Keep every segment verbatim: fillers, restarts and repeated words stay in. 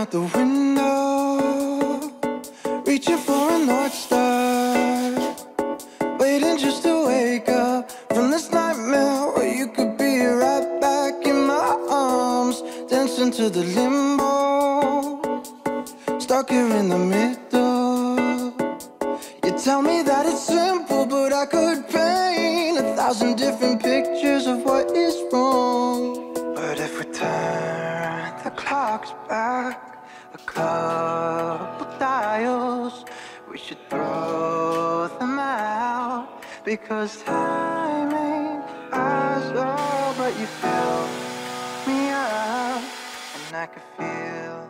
out the window, reaching for a North Star, waiting just to wake up from this nightmare where you could be right back in my arms, dancing to the limbo, stuck here in the middle. You tell me that it's simple, but I could paint a thousand different pictures of what is wrong. But if we turn the clocks back a couple dials, we should throw them out, because time ain't ours. Oh, but you fill me up, and I can feel.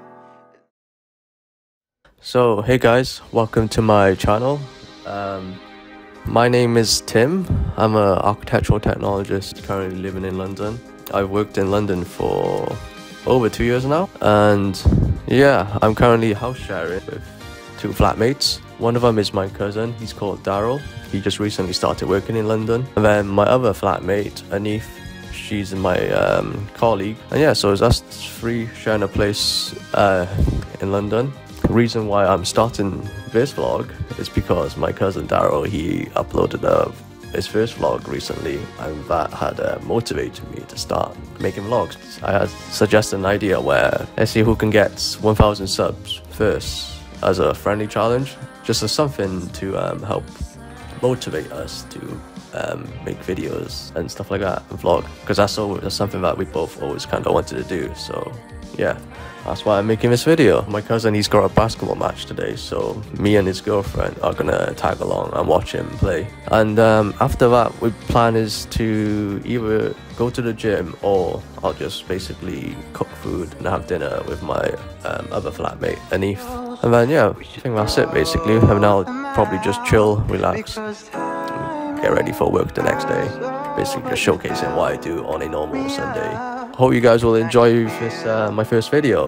So hey guys, welcome to my channel. Um, my name is Tim. I'm an architectural technologist currently living in London. I've worked in London for over two years now, and yeah, I'm currently house sharing with two flatmates. One of them is my cousin. He's called Daryl. He just recently started working in London. And then my other flatmate, Anif, she's my um, colleague. And yeah, so it's us three sharing a place uh, in London. The reason why I'm starting this vlog is because my cousin Daryl, he uploaded a, his first vlog recently, and that had uh, motivated me to start making vlogs. I had suggested an idea where let's see who can get one thousand subs first as a friendly challenge, just as something to um, help motivate us to um, make videos and stuff like that, and vlog, because that's, always, that's something that we both always kind of wanted to do. So yeah, that's why I'm making this video. My cousin, he's got a basketball match today, so me and his girlfriend are gonna tag along and watch him play. And um, after that, we plan is to either go to the gym, or I'll just basically cook food and have dinner with my um, other flatmate, Anif. And then yeah, I think that's it basically. And I'll probably just chill, relax, and get ready for work the next day. Basically just showcasing what I do on a normal Sunday. Hope you guys will enjoy this, uh, my first video.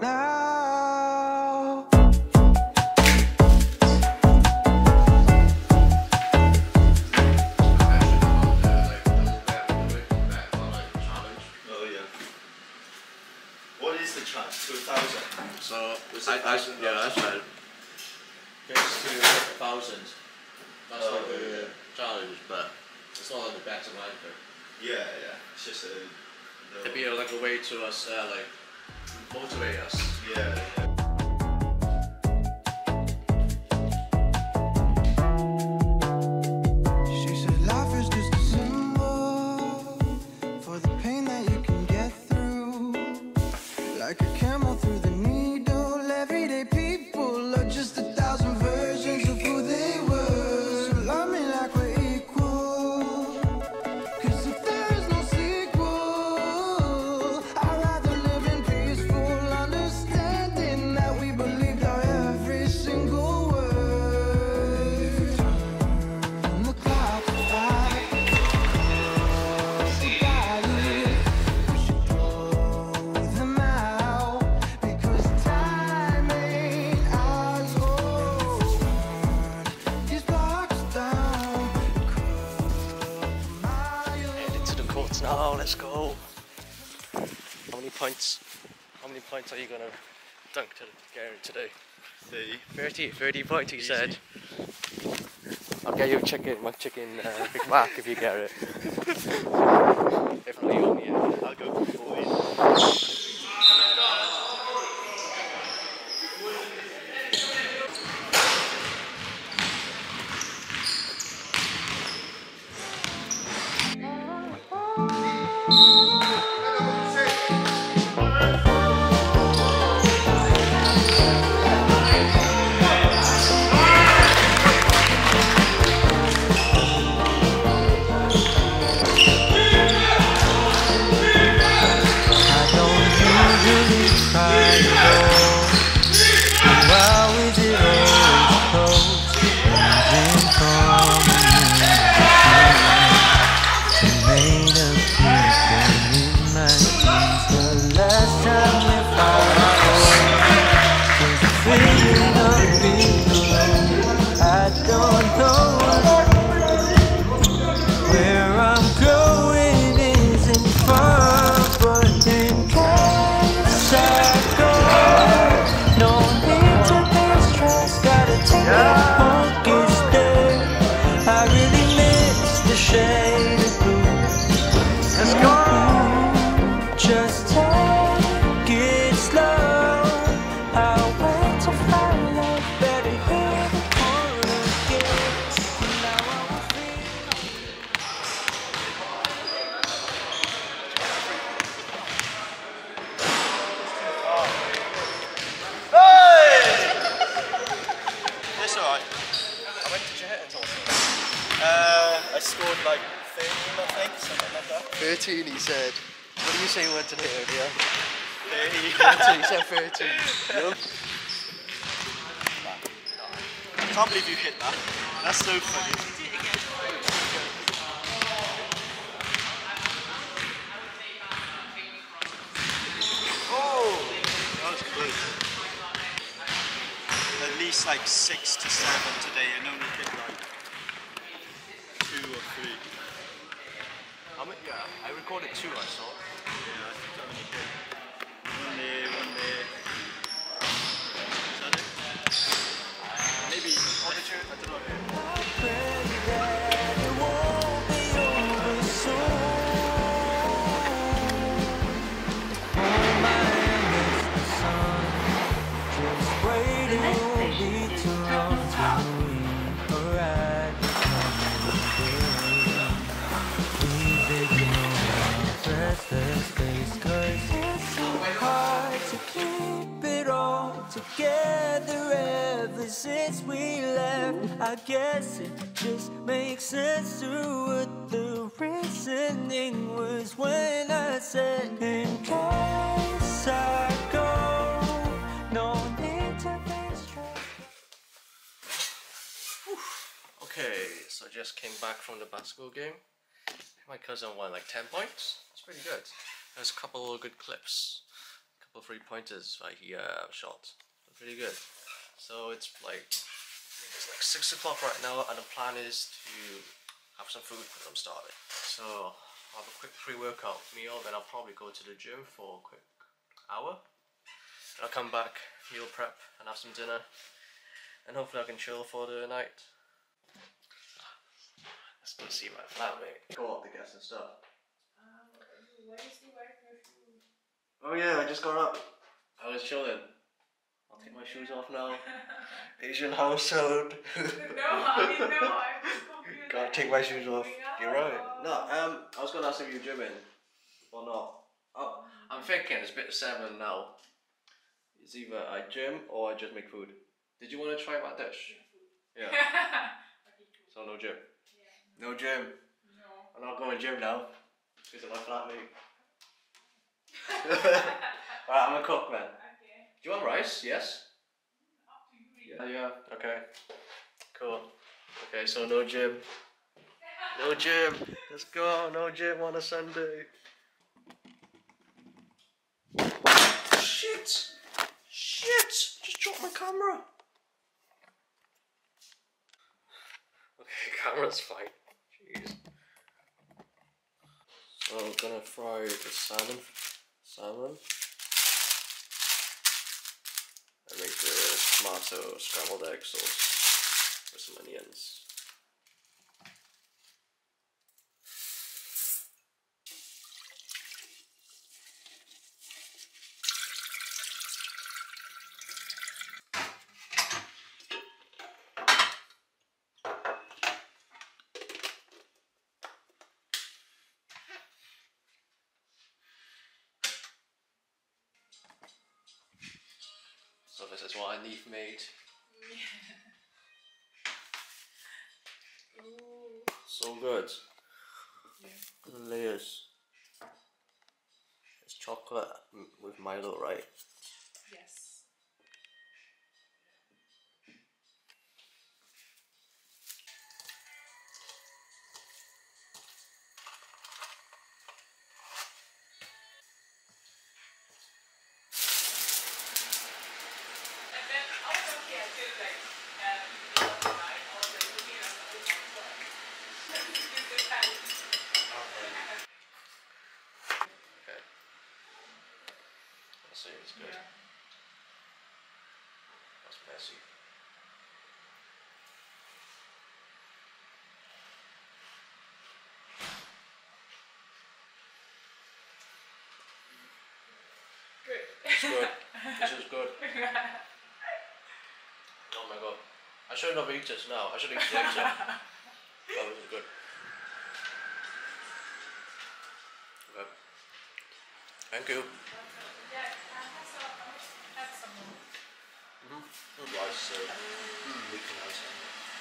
To a thousand. So I, I, yeah, that's right. Gets to a thousand. That's Oh, like the yeah. challenge, but it's not on the back of my anchor. Yeah, yeah. It's just a. No. It'd be a, like a way to us, uh, like motivate us. Yeah. yeah. She said life is just a symbol for the pain that you can get through, like a camel through the needle. Everyday people are just a thousand versions of who they were. So love me like we're equal, cause if there is no sequel, I'd rather live in peaceful understanding that we believed our every single word. Turn the clock back, the value, we should throw them out, because time ain't ours. Oh, these blocks down, Heading to the courts now, let's go. How many points? How many points are you gonna dunk to Garen today? thirty. thirty, thirty points he said. I'll get you a chicken, my chicken uh, Big Mac if you get it. If not, you owe me it. I'll go for forty. I don't usually try to go, but why was it always close? Been coming in, it made a difference in really miss the shade of blue. Let's go. Just take it slow. I'll wait to find love better here than again. Now I will feel. It's alright. How much did you hit in total? Uh, I scored like thirteen, I think, something like that. thirteen, he said. What do you say you went to hit earlier? thirteen. thirteen, he said thirteen. Yep. I can't believe you hit that. That's so funny. Oh! That was close. At least like six to seven today and only hit like two or three. How many? Yeah, I recorded two, I saw. Yeah, I think I only hit one there, one there. Is that it? Maybe, oh, did you? I don't know. Pray that it won't be over soon. Oh, my endless sun, just waiting won't be too long till we arrive. We've ignored our restless space, 'cause it's so hard to keep it all together ever since we left. I guess it just makes sense to what the reasoning was when I said, in case I go, no need to be stressed. Okay, so I just came back from the basketball game. My cousin won like ten points. That's pretty good. There's a couple of good clips. A couple of three pointers that he uh, shot. They're pretty good. So it's like it's like six o'clock right now, and the plan is to have some food because I'm starving. So I'll have a quick pre-workout meal, then I'll probably go to the gym for a quick hour. And I'll come back, meal prep, and have some dinner. And hopefully I can chill for the night. Let's go see my flatmate. Go up to get some stuff. Oh yeah, I just got up. I was chilling. I'll take my shoes off now. Asian household. No, I mean, no, I'm just confused. Gotta take my shoes off. You're right. No, um, I was gonna ask if you're gymming or not. Oh, I'm thinking it's a bit seven now. It's either I gym or I just make food. Did you want to try my dish? Yeah. So no gym. No gym. No. I'm not going gym now because of my flatmate. Alright, I'm a cook, man. Okay. Do you want rice? Yes? Up to you. Yeah, yeah. Okay. Cool. Okay, so no gym. No gym. Let's go. No gym on a Sunday. Shit! Shit! Just dropped my camera. Okay, camera's fine. Jeez. So I'm gonna fry the salmon. Salmon. And make the tomato scrambled egg sauce with some onions. So this is what Anif made. Ooh. So good. Yeah. The layers. It's chocolate with Milo, right? Yes. And then also here too, like um, in the night, also looking at the old one. This is how Okay. Let's see if it's good. yeah. That's messy. good. This is good. Oh my god. I shouldn't have eaten this now. I should eat later. That was good. Okay. Thank you. Yeah, I have some. I have some more. Mm-hmm. Rice, so mm. we can have some.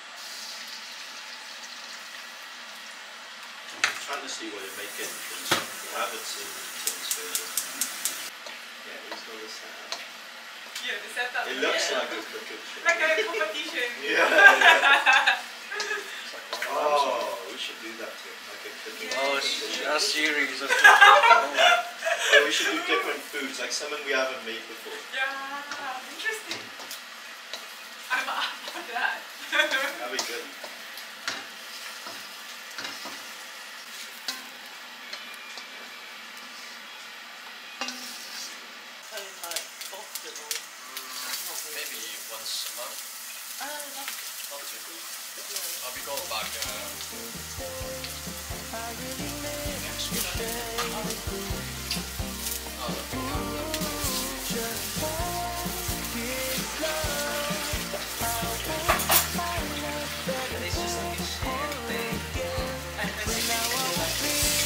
I'm trying to see what you're making because I haven't seen Tim's food. Yeah, he's got the setup. Yeah, the setup. It looks yeah. like a cooking show. Like a competition. Yeah. yeah. Oh, we should do that too. Like a cooking Yeah. Oh, competition. a series of Yeah, we should do different foods, like something we haven't made before. Yeah, interesting. I'm up for that. That'd be good. maybe once a month. Oh, that's Not too good. I'll be going back uh, next week. Oh, it's just like a shared thing. And then you make it like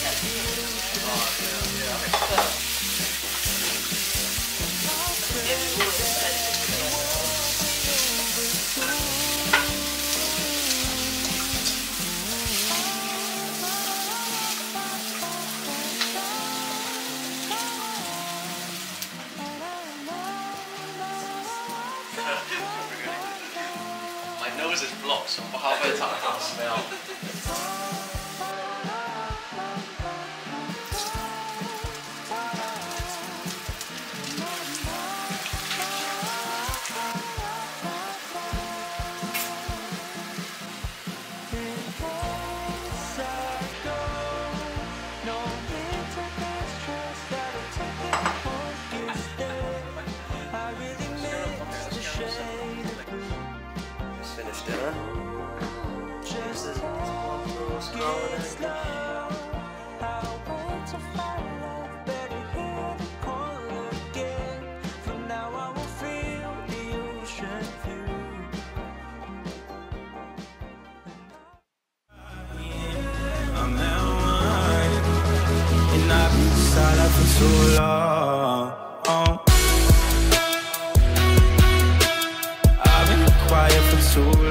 my nose is blocked, so half the time I can't smell. Finished dinner. This is I'm that one, and I've been silent for too long. I've been quiet for too long.